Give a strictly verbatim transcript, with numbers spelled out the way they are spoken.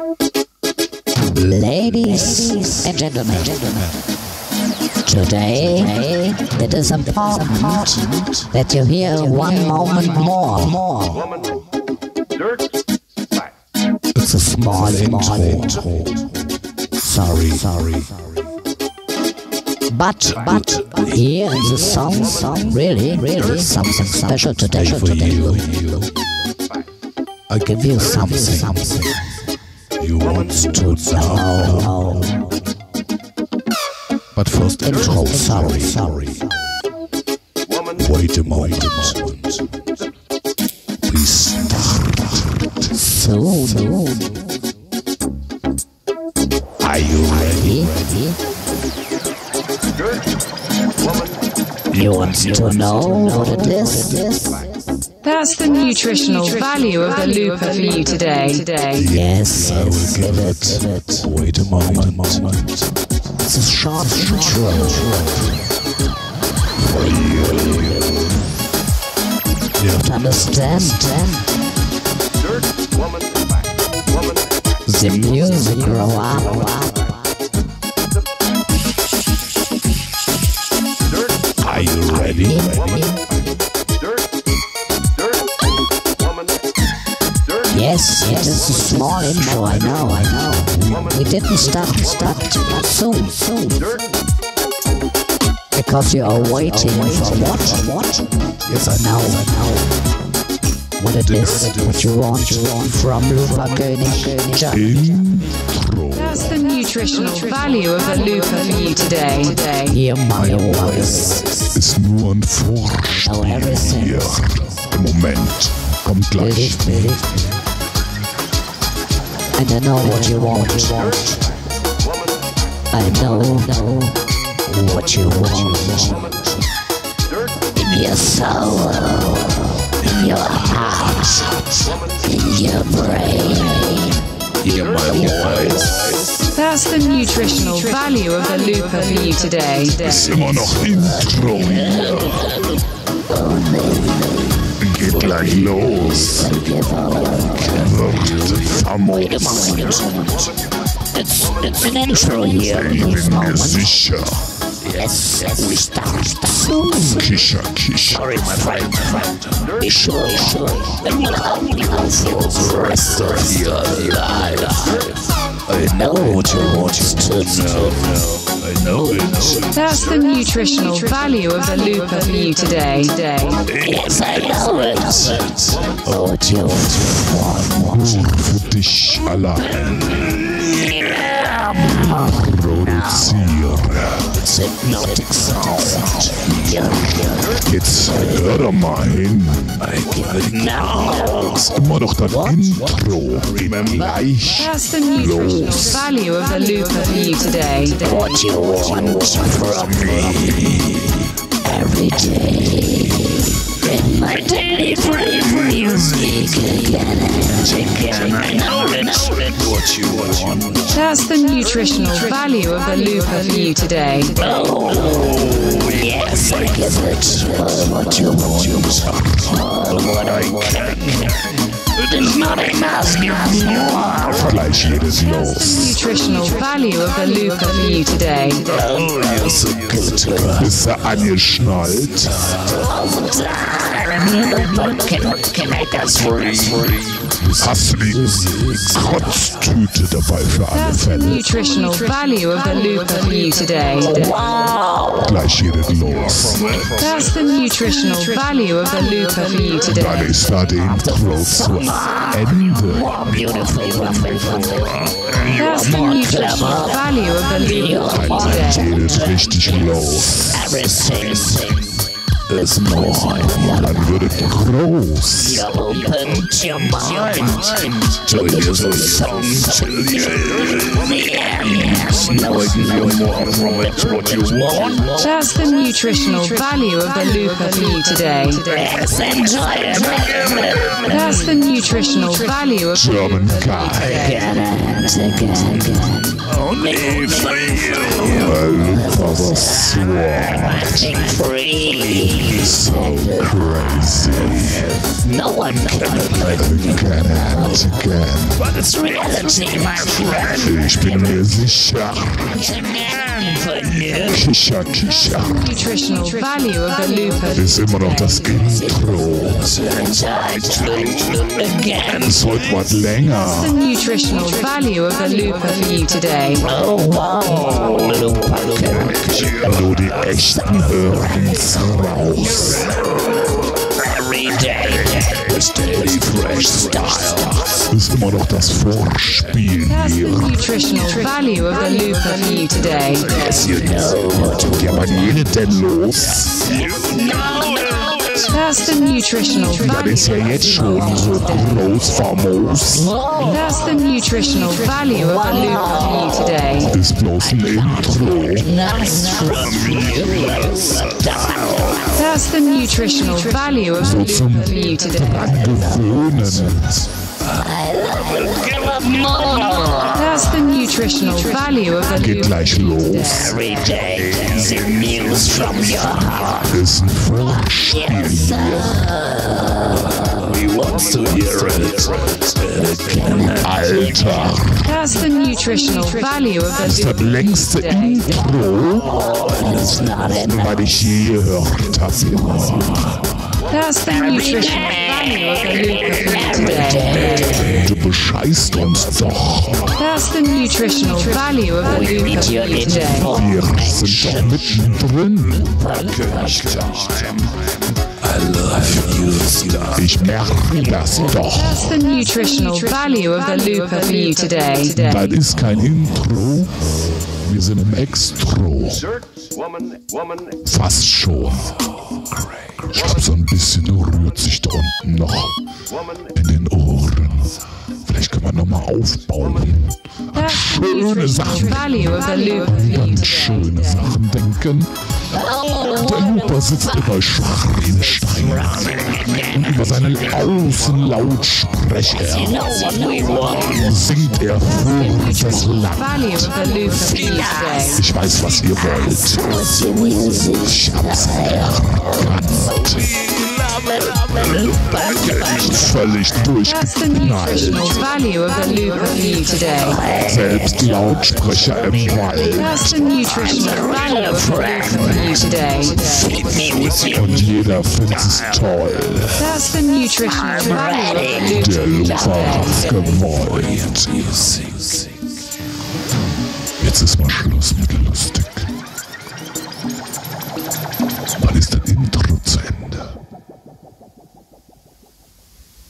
Ladies and gentlemen, today it is important that you hear one moment more. It's a small intro. Sorry, sorry. But, but here in the song, song, really, really something special today for you. I give you something, something you want to know. But first, intro. Sorry, sorry. Wait a moment. Please start soon. Are you ready? You want to know what it is? That's the nutritional value of the Lupa for you today. Yes, I will give it. Wait a moment. It's a short intro for you. You have to understand the music grow up. Are you ready? Yes, it is a small intro, I know, I know. We didn't start, start soon, soon. Because you are waiting for what? What? Yes, I know, I know. What it is, what you want from Lupa König. Intro. That's the nutritional value of the Lupa for you today. Hear my voice. Ist nur ein Vorspiel. Know everything. Hier. Im Moment. Kommt gleich. And I know what you want. I know, know what you want. In your soul, in your heart, in your brain. Hear my voice. That's the nutritional value of the Lupa for you today. Ist immer noch Intro hier. Geht gleich los. Wird famos. It's, it's an intro here. Ich bin mir sicher. Yes, we start soon. Kischer, Kischer. Sorry, my friend, my friend. Be sure, be sure. And we'll help you for the rest of your life. I know what you want to know. I know it. That's the nutritional value of the Lupa for you today. Yes, I know it. What you want. Nur für dich allein. Produziere. Hypnotic sound. Jetzt hör doch mal hin. Now. Ist immer noch das Intro. Geht gleich That's the nutritional los. value of the Lupa for you today. What you want from me every day. In my daily frame music again and again. I know it. What you want. That's the nutritional value of the Lupa for you today. Oh, yes, I give it all what you want. All what I can. It is not enough, give more. Gleich jedes los. Nutritional value of the Lupa for you today. Oh, you're so good. Bist du angeschnallt? All the time. Can, can I dance for you? Hast du die Kotztüte dabei für alle That's the Fälle? nutritional value of the Lupa for you today. Wow. Gleich jedes los. That's the nutritional value of the Lupa for you Dann today. ist da die Intro zu Ende. Beautiful, wonderful. That's the nutritional value of the Lupa for you Dann today. jedes richtig los. Everything Ist neu. Dann wird es groß. you opened your mind To hear the song till the end. Now I give you more from it what you want. That's the nutritional value of the Lupa for you today. Yes, enjoy it. That's the nutritional value of the German Lupa for you guy. today. Again and again. only for you. I look for the sword. Free. So crazy. No one can Again and again. but it's reality, my friend. Ich bin mir sicher. It's a man for you. Kicher, Kicher. Nutritional value of the Looper Ist immer noch das Intro. Again. Ist heute was länger. The nutritional value of the Looper for you today. Oh, wow. Little pumpkin. Nur die echten hören's raus. Every day. Steady fresh style. Ist immer noch das Vorspiel That's the hier. nutritional value of the Looper for you today. Yes, you know. Ja, wann geht denn los? That's the nutritional Das value. ist ja jetzt schon so groß famos. That's the nutritional value of the Looper for you today. Ist bloß ein Intro. Nice from you. Style. That's the nutritional value of the So zum Looper for you today. Gewöhnen. Give up more. That's the nutritional value of the Geht Looper. gleich los. Every day. The news from your heart. Ist ein Vorspiel hier. We want to hear it. Alter. That's the nutritional value of the Das Looper längste today. Intro, It's not enough. was ich je gehört habe. That's the nutritional value of the Looper for you today. Du bescheißt uns doch. That's the nutritional value of the Looper for you today. Wir sind doch mittendrin. Ich merke das doch. That's the nutritional value of the Looper for you today. Das ist kein Intro. Wir sind im Extro. Fast schon. Ich glaube, so ein bisschen rührt sich da unten noch in den Ohren. Vielleicht können wir nochmal aufbauen. That's the Schöne nutritional Sachen. value of the Looper for you An today. schöne Sachen denken. Der Looper sitzt über Schwachstein und über seinen Außenlautsprecher singt er furchtbares Land. Value of the Looper for you today. Ich weiß, was ihr wollt. Ich hab's erkannt. Völlig That's the durchgeknallt. nutritional value of the Looper for you today. Selbst Lautsprecher im Wald. That's the nutritional value of the Looper for you today. Und jeder findet es toll. That's the nutritional value of the Der Looper for Looper you hat's today. gewollt. Jetzt ist mal Schluss mit lustig.